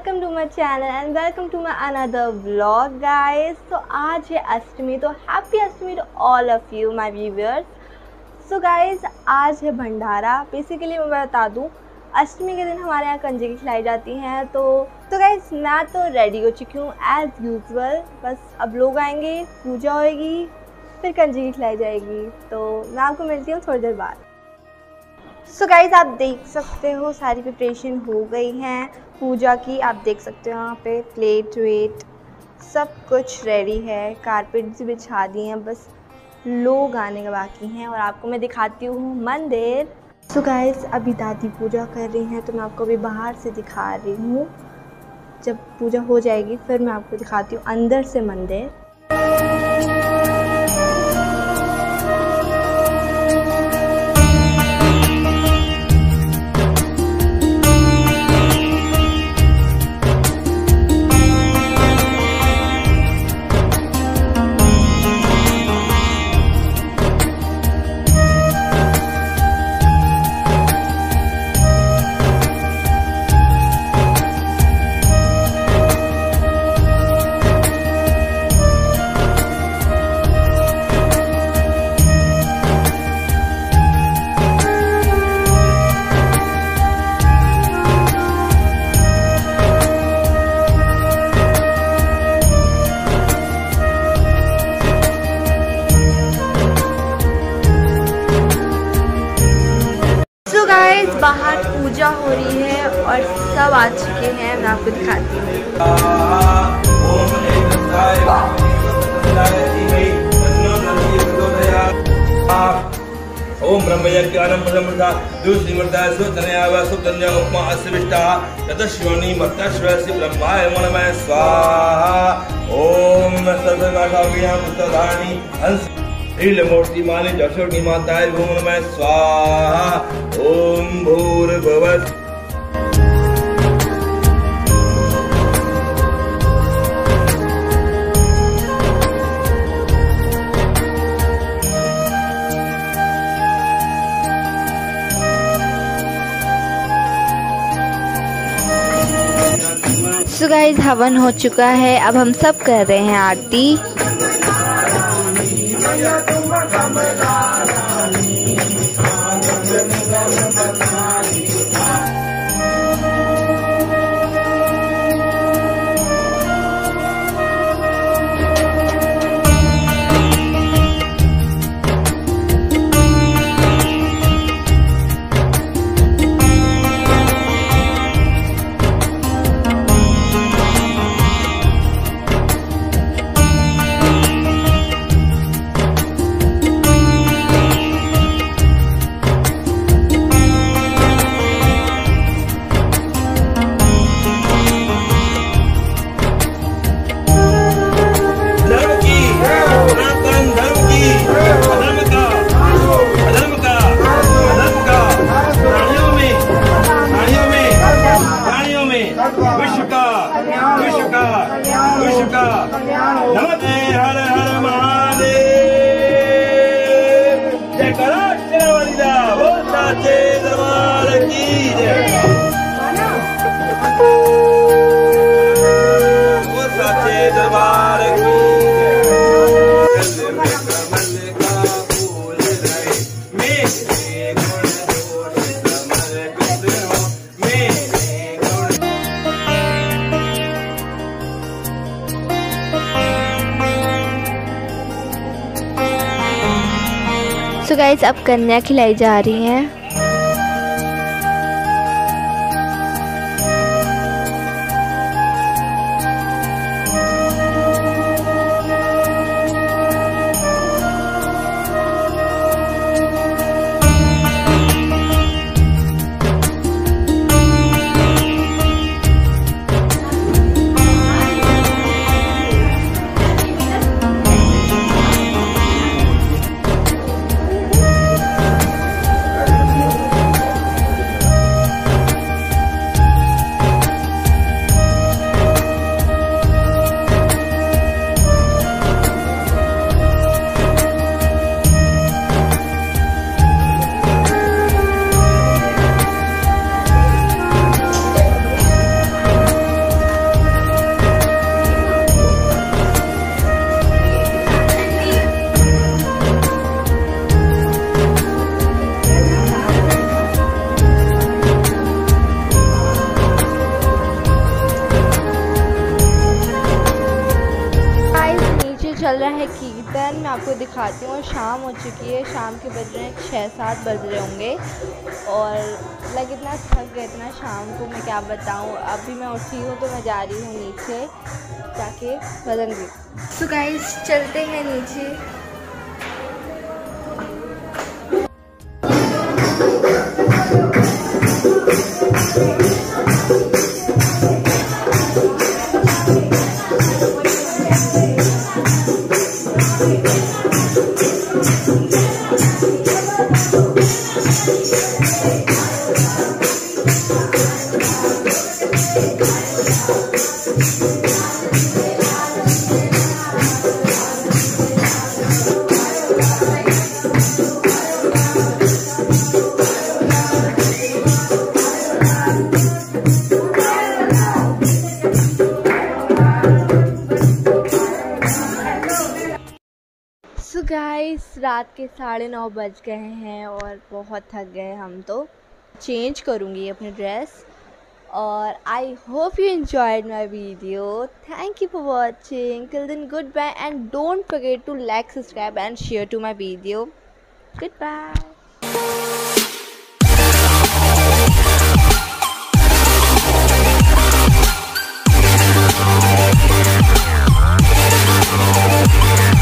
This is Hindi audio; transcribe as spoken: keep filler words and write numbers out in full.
Welcome to my channel and welcome to my another vlog guys. तो आज है अष्टमी, तो happy Ashtami to all of you my viewers. So guys आज है भंडारा। बेसिकली मैं बता दूं, अष्टमी के दिन हमारे यहाँ कंजकी खिलाई जाती हैं। तो तो गाइस मैं तो रेडी हो चुकी हूँ एज़ यूजुअल। बस अब लोग आएंगे, पूजा होएगी, फिर कंजकी खिलाई जाएगी। तो मैं आपको मिलती हूँ थोड़ी देर बाद। सो so गाइज आप देख सकते हो सारी प्रिपरेशन हो गई हैं पूजा की। आप देख सकते हो यहाँ पे प्लेट वेट सब कुछ रेडी है, कारपेट भी बिछा दिए हैं, बस लोग आने के बाकी हैं। और आपको मैं दिखाती हूँ मंदिर। सो so गाइज अभी दादी पूजा कर रही हैं, तो मैं आपको अभी बाहर से दिखा रही हूँ। जब पूजा हो जाएगी फिर मैं आपको दिखाती हूँ अंदर से मंदिर। गाइस बाहर पूजा हो रही है और सब आ चुके हैं, मैं आपको दिखाती हूँ। ओम ब्रह्मयज्ञानं प्रसमृता दुष्निमृता सुतनया व सुतन्या उपमा अस्विष्टा ततश्योनि मत्तश्वसि ब्रह्माय मनमय स्वाहा। ओम सर्वनाशाभियां पुत्रधारिणी हंस नीलमूर्ति माली जक्षोणी माताय ओम नमः स्वाहा। ओम भूर्भुवः सो गाइस हवन हो चुका है, अब हम सब कर रहे हैं आरती। नमस्ते हर हर महादेव। जय कराक्षर वलिदा वो साचे दरबार की जय, वो साचे दरबार की सो गाइस अब कन्या खिलाई जा रही हैं। आपको दिखाती हूँ। शाम हो चुकी है, शाम के बज रहे हैं छः सात बज रहे होंगे और लाइक इतना थक गए इतना शाम को मैं क्या बताऊँ। अभी मैं उठी हूँ तो मैं जा रही हूँ नीचे जाके वजन भी। सो गाइस चलते हैं नीचे। सो गाइस रात के साढ़े नौ बज गए हैं और बहुत थक गए हम। तो चेंज करूँगी अपनी ड्रेस और I hope you enjoyed my video. Thank you for watching. Till then goodbye and don't forget to like subscribe and share to my video. Goodbye. We'll be right back.